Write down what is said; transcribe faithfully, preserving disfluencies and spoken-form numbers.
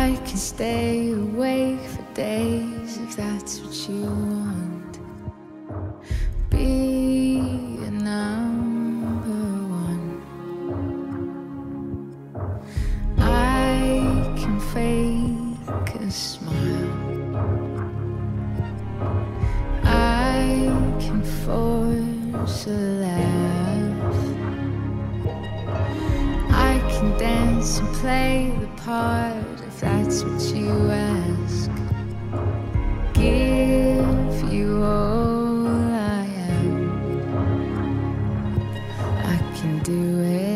I can stay awake for days if that's what you want. Be a number one. I can fake a smile. I can force a laugh. I can dance and play the part if that's what you ask. Give you all I am. I can do it.